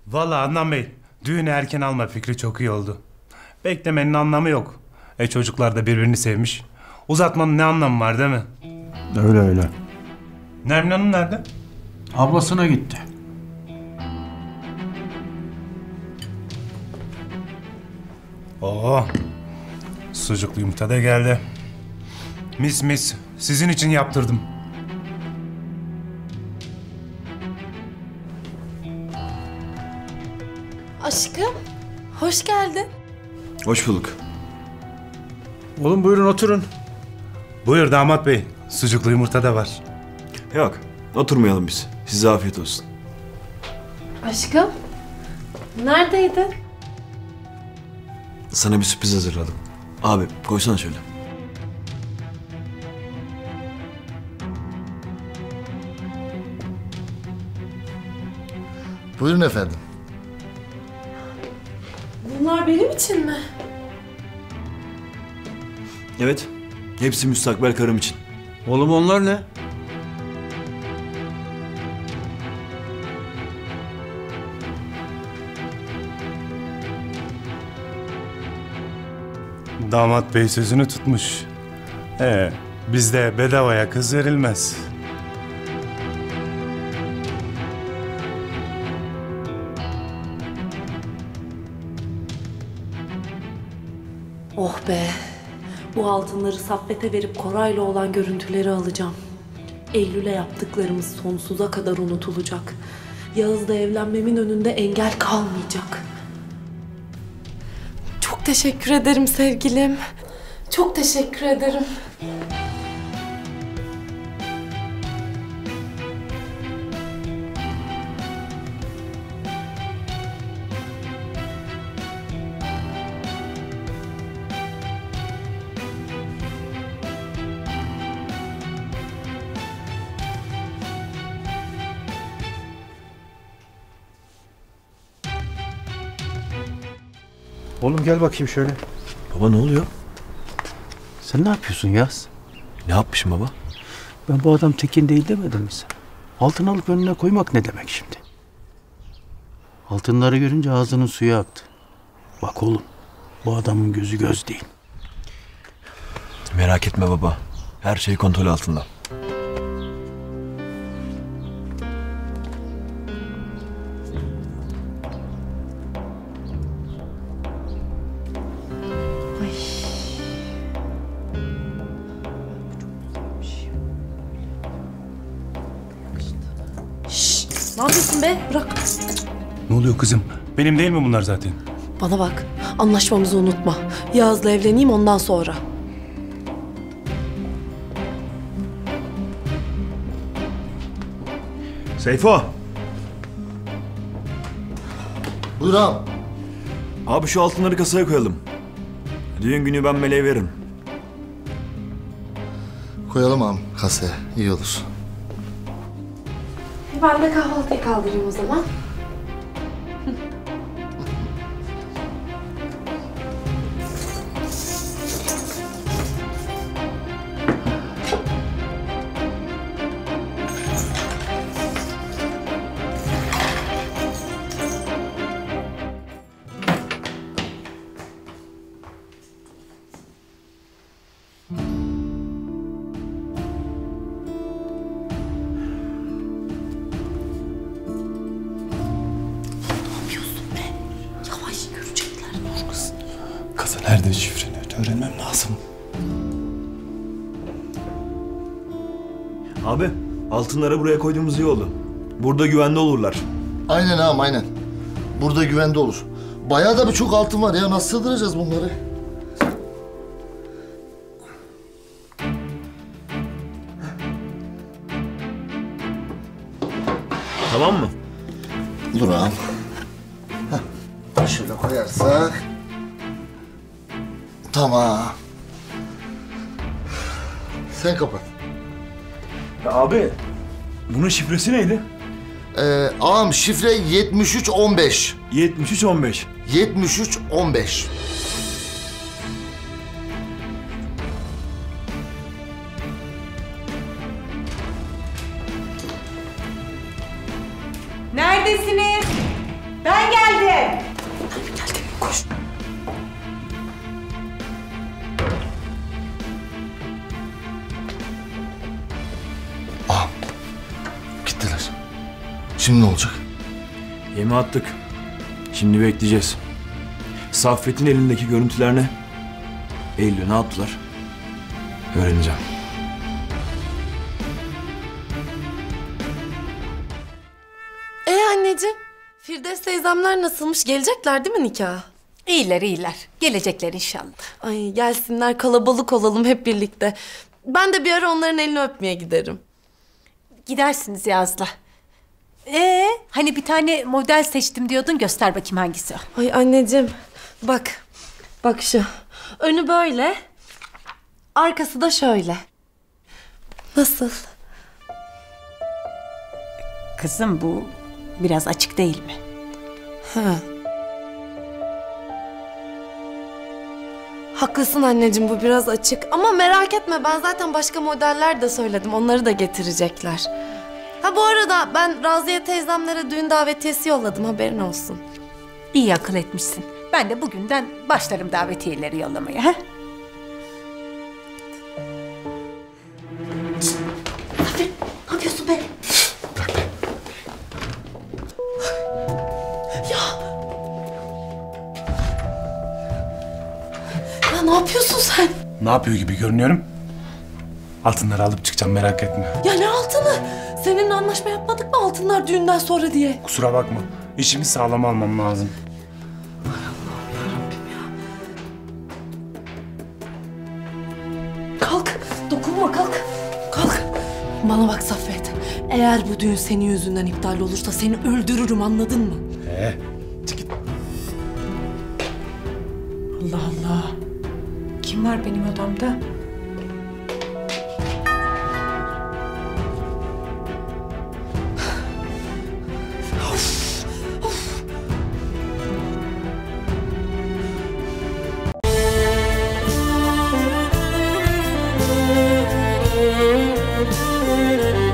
Vallahi Adnan Bey, düğünü erken alma fikri çok iyi oldu. Beklemenin anlamı yok. Çocuklar da birbirini sevmiş. Uzatmanın ne anlamı var değil mi? Öyle öyle. Nermin Hanım nerede? Ablasına gitti. Oo, sucuklu yumurta da geldi. Mis mis, sizin için yaptırdım. Aşkım, hoş geldin. Hoş bulduk. Oğlum buyurun oturun. Buyur damat bey, sucuklu yumurta da var. Yok, oturmayalım biz. Size afiyet olsun. Aşkım, neredeydin? Sana bir sürpriz hazırladım. Abi koysana şöyle. Buyurun efendim. Bunlar benim için mi? Evet, hepsi müstakbel karım için. Oğlum onlar ne? Damat bey sözünü tutmuş. Bizde bedavaya kız verilmez. Oh be, bu altınları Saffet'e verip Koray'la olan görüntüleri alacağım. Eylül'e yaptıklarımız sonsuza kadar unutulacak. Yağız'la evlenmemin önünde engel kalmayacak. Çok teşekkür ederim sevgilim. Çok teşekkür ederim. Oğlum gel bakayım şöyle. Baba ne oluyor? Sen ne yapıyorsun Yaz? Ne yapmışım baba? Ben bu adam tekin değil demedim mi sen? Altın alıp önüne koymak ne demek şimdi? Altınları görünce ağzının suyu aktı. Bak oğlum, bu adamın gözü göz değil. Merak etme baba. Her şey kontrol altında. Ne yapıyorsun be? Bırak. Ne oluyor kızım? Benim değil mi bunlar zaten? Bana bak, anlaşmamızı unutma. Yağız'la evleneyim ondan sonra. Seyfo! Buyur ağam. Abi şu altınları kasaya koyalım. Düğün günü ben meleğe veririm. Koyalım ağam kasaya. İyi olur. Ben de kahvaltıyı kaldırayım o zaman. Kızın nerede şifreni öğrenmem lazım. Abi altınları buraya koyduğumuz iyi oldu. Burada güvende olurlar. Aynen ağam aynen. Burada güvende olur. Bayağı da bir çok altın var ya. Nasıl sığdıracağız bunları? Tamam mı? Dur ağam. Heh. Şöyle koyarsak. Tamam. Sen kapat. Ya abi bunun şifresi neydi? Ağam şifre 7315. 7315. 7315. Neredesiniz? Ben geldim. Geldim, koş. Gittiler. Şimdi ne olacak? Yemi attık. Şimdi bekleyeceğiz. Saffet'in elindeki görüntüler ne? Eylül ne yaptılar? Öğreneceğim. Anneciğim, Firdevs teyzemler nasılmış? Gelecekler değil mi nikaha? İyiler iyiler. Gelecekler inşallah. Ay gelsinler, kalabalık olalım hep birlikte. Ben de bir ara onların elini öpmeye giderim. Gidersiniz Yaz'la. Hani bir tane model seçtim diyordun, göster bakayım hangisi o. Ay anneciğim, bak. Bak şu. Önü böyle. Arkası da şöyle. Nasıl? Kızım bu biraz açık değil mi? Ha. Haklısın anneciğim, bu biraz açık. Ama merak etme, ben zaten başka modeller de söyledim. Onları da getirecekler. Ha bu arada ben Raziye teyzemlere düğün davetiyesi yolladım, haberin olsun. İyi akıl etmişsin. Ben de bugünden başlarım davetiyeleri yollamaya. Ha? Zafer, ne yapıyorsun be? Bırak be. Ya ne yapıyorsun sen? Ne yapıyor gibi görünüyorum? Altınları alıp çıkacağım, merak etme. Ya ne altını? Seninle anlaşma yapmadık mı altınlar düğünden sonra diye? Kusura bakma. İşimi sağlam almam lazım. Kalk, dokunma kalk. Kalk. Bana bak Saffet. Eğer bu düğün senin yüzünden iptal olursa seni öldürürüm, anladın mı? Çık git. Allah Allah. Kim var benim odamda? Of.